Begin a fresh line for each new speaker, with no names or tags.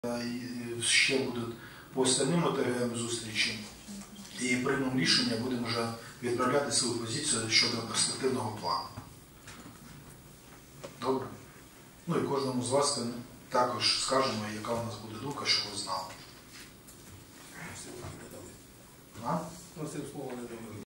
Ще будуть по остальним ОТГ зустрічі і приймемо рішення, будемо вже відправляти свою позицію щодо перспективного плану. Добре? Ну і кожному з вас також скажемо, яка у нас буде думка, щоб ви знали.